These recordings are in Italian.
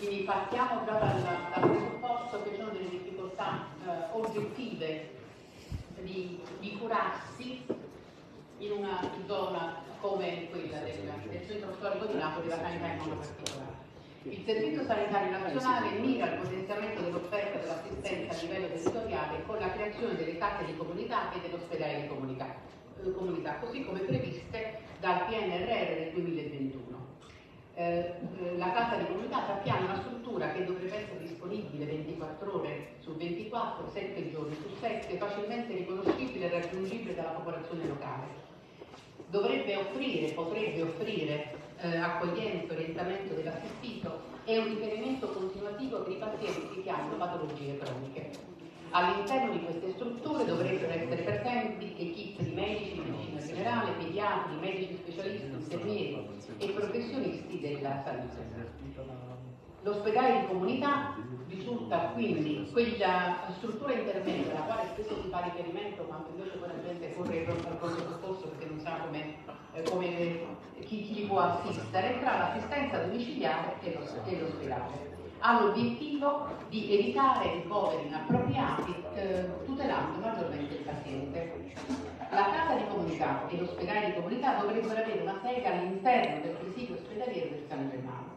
Quindi partiamo già dal presupposto che ci sono delle difficoltà oggettive di curarsi in una zona come quella del centro storico di Napoli, la sanità in modo particolare. Il Servizio Sanitario Nazionale mira al potenziamento dell'offerta dell'assistenza a livello territoriale con la creazione delle case di comunità e dell'ospedale di comunità, così come previste dal PNRR del 2021. La casa di comunità sappiamo è una struttura che dovrebbe essere disponibile 24 ore su 24, 7 giorni su 7, facilmente riconoscibile e raggiungibile dalla popolazione locale. Potrebbe offrire accoglienza, orientamento dell'assistito e un riferimento continuativo per i pazienti che hanno patologie croniche. All'interno di queste strutture dovrebbero essere presenti equip di medici, medicina generale, pediatri, medici specialisti, infermieri e professionisti della salute. L'ospedale di comunità risulta quindi quella struttura intermedia alla quale spesso si fa riferimento quando invece poi la gente corre al pronto soccorso perché non sa chi li può assistere tra l'assistenza domiciliare e l'ospedale. Ha l'obiettivo di evitare ricoveri inappropriati tutelando maggiormente il paziente. La casa di comunità e l'ospedale di comunità dovrebbero avere una sede all'interno del presidio ospedaliero del San Germano.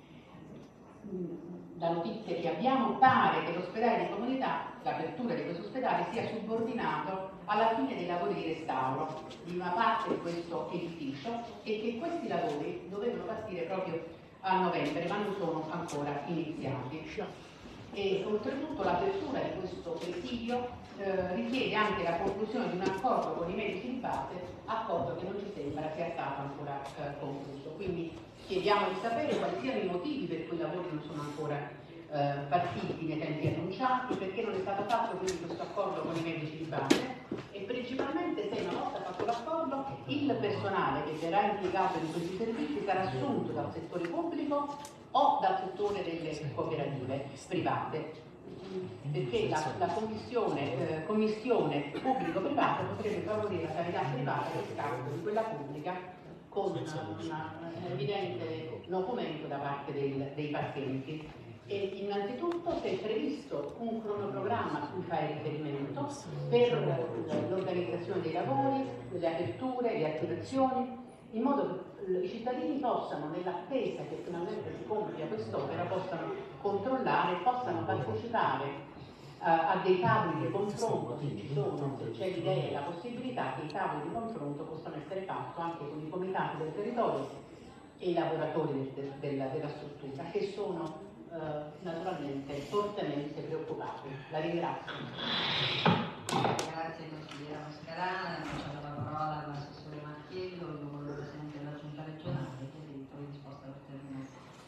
La notizia che abbiamo pare che l'ospedale di comunità, l'apertura di questo ospedale, sia subordinato alla fine dei lavori di restauro di una parte di questo edificio e che questi lavori dovevano partire proprio a novembre, ma non sono ancora iniziati. E oltretutto l'apertura di questo presidio richiede anche la conclusione di un accordo con i medici di base, accordo che non ci sembra sia stato ancora concluso. Quindi chiediamo di sapere quali siano i motivi per cui i lavori non sono ancora partiti nei tempi annunciati, perché non è stato fatto quindi questo accordo con i medici di base e principalmente se una volta fatto l'accordo il personale che verrà impiegato in questi servizi sarà assunto dal settore pubblico o dal settore delle cooperative private, perché la commissione pubblico-privata potrebbe favorire la sanità privata a scapito di quella pubblica con un evidente nocumento da parte dei pazienti. E innanzitutto si è previsto un cronoprogramma su cui fare riferimento per l'organizzazione dei lavori, le aperture, le attivazioni, in modo che i cittadini possano, nell'attesa che finalmente si compia quest'opera, possano controllare, possano partecipare a dei tavoli di confronto, se ci sono, se c'è l'idea e la possibilità che i tavoli di confronto possano essere fatti anche con i comitati del territorio e i lavoratori della struttura, che sono naturalmente fortemente preoccupati. La ringrazio. Grazie consigliera Mascarana, lasciamo la parola all'assessore Marchiello, il presidente della giunta regionale, che ha detto risposta per terminare.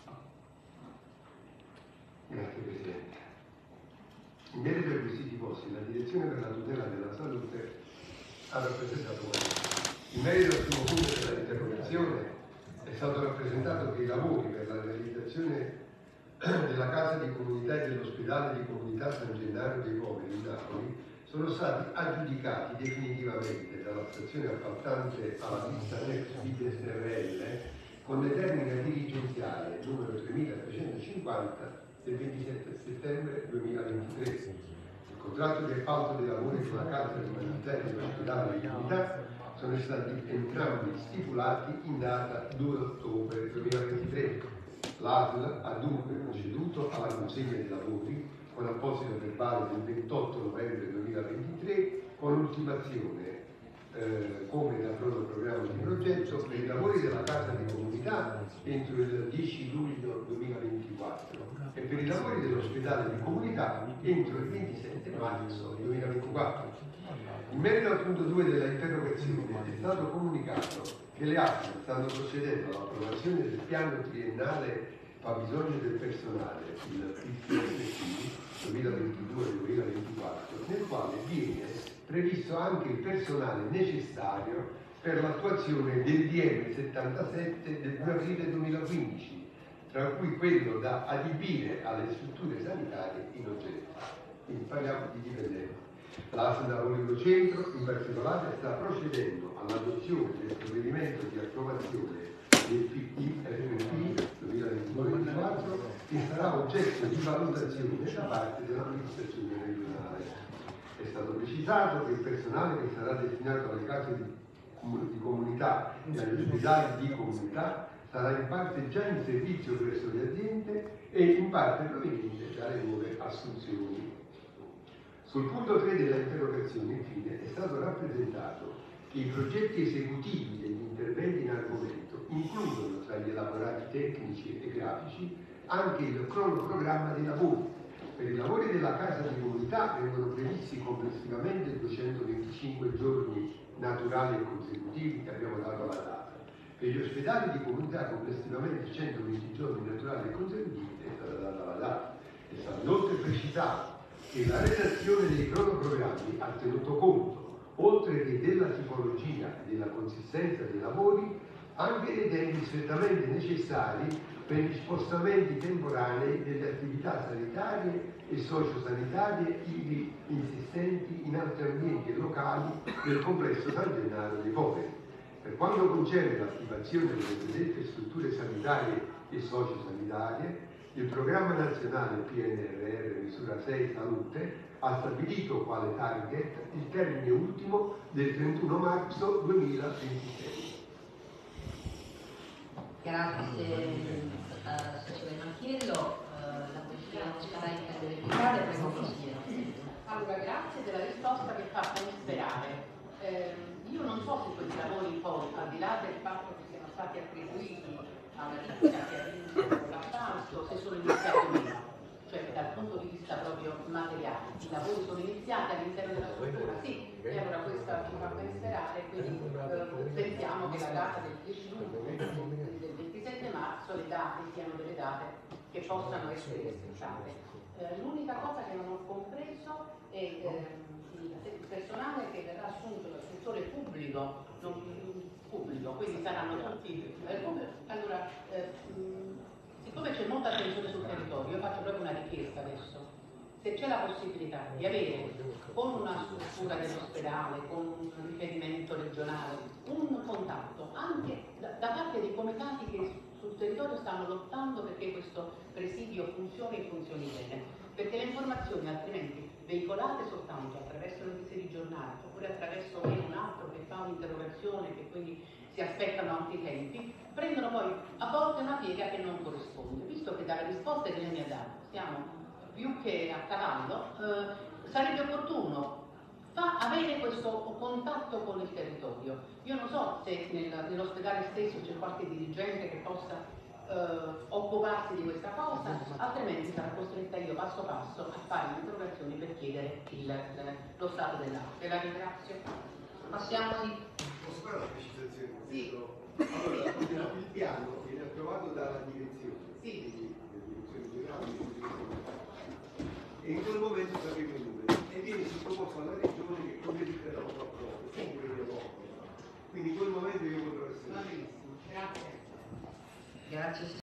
Grazie Presidente. In merito ai quesiti posti, la Direzione per la tutela della salute ha rappresentato questo. In merito al primo punto dell'interrogazione è stato rappresentato che i lavori per la realizzazione della casa di comunità e dell'ospedale di comunità San Gennaro dei Poveri in Napoli sono stati aggiudicati definitivamente dalla stazione appaltante alla lista Next SRL con determina dirigenziale numero 3350 del 27 settembre 2023. Il contratto di appalto dei lavori della casa di comunità e dell'ospedale di comunità sono stati entrambi stipulati in data 2 ottobre 2023. L'ASL ha dunque proceduto alla consegna dei lavori con apposito verbale del 28 novembre 2023 con ultimazione come da programma di progetto per i lavori della casa di comunità entro il 10 luglio 2024 e per i lavori dell'ospedale di comunità entro il 27 marzo 2024. In merito al punto 2 della interrogazione è stato comunicato che le ASL stanno procedendo all'approvazione del piano triennale fabbisogno del personale, il PSP 2022-2024, nel quale viene previsto anche il personale necessario per l'attuazione del DM 77 del 2 aprile 2015, tra cui quello da adibire alle strutture sanitarie in oggetto. Quindi parliamo di dipendenti. L'ASL Napoli Centro in particolare sta procedendo all'adozione del provvedimento di approvazione del PPFP 2022-2024 che sarà processo di valutazione da parte dell'amministrazione regionale. È stato precisato che il personale che sarà destinato alle case di comunità e agli ospedali di comunità sarà in parte già in servizio presso le aziende e in parte proveniente dalle nuove assunzioni. Sul punto 3 della interrogazione, infine, è stato rappresentato che i progetti esecutivi degli interventi in argomento includono tra gli elaborati tecnici e grafici anche il cronoprogramma dei lavori. Per i lavori della casa di comunità vengono previsti complessivamente 225 giorni naturali e consecutivi, che abbiamo dato alla data. Per gli ospedali di comunità complessivamente 120 giorni naturali e consecutivi, è stata data la data. È stato inoltre precisato che la redazione dei cronoprogrammi ha tenuto conto, oltre che della tipologia e della consistenza dei lavori, anche dei tempi strettamente necessari per gli spostamenti temporanei delle attività sanitarie e sociosanitarie ivi insistenti in altri ambienti locali del complesso San Gennaro dei Poveri. Per quanto concerne l'attivazione delle predette strutture sanitarie e sociosanitarie, il programma nazionale PNRR misura 6 Salute ha stabilito quale target il termine ultimo del 31 marzo 2026. Grazie Assessore Manchiello, la Consigliera Moscarà intende replicare, prego Consigliera. Allora, grazie della risposta che fa ben sperare. Io non so se questi lavori poi, al di là del fatto che siano stati attribuiti alla ditta che ha vinto l'appalto, se sono iniziati o meno, cioè dal punto di vista proprio materiale, i lavori sono iniziati all'interno della struttura, sì, e allora questa ci fa ben sperare, quindi pensiamo che la data del 10 luglio, del 27 marzo, le date siano delle date che possano essere rispettate. L'unica cosa che non ho compreso è il personale che verrà assunto dal settore pubblico, quindi saranno tutti allora, siccome c'è molta attenzione sul territorio, io faccio proprio una richiesta adesso, se c'è la possibilità di avere con una struttura dell'ospedale, con un riferimento regionale, un contatto anche da parte dei comitati che sul territorio stanno lottando perché questo presidio funzioni e funzioni bene, perché le informazioni altrimenti veicolate soltanto attraverso notizie di giornale oppure attraverso un altro che fa un'interrogazione che quindi si aspettano altri tempi, prendono poi a volte una piega che non corrisponde. Visto che dalle risposte che lei mi ha dato siamo più che a cavallo, sarebbe opportuno avere questo contatto con il territorio. Io non so se nell'ospedale stesso c'è qualche dirigente che possa occuparsi di questa cosa, altrimenti sarò costretta io passo passo a fare interrogazioni per chiedere lo stato dell'arte. La ringrazio. Passiamo di... Posso fare una precisazione? Sì. Allora, il piano viene approvato dalla direzione, Sì. quindi la direzione generale, e in quel momento sapremo i numeri e viene sottoposto alla regione che come dichiarano approva. Quindi in quel momento io potrò essere... Va benissimo, grazie. Grazie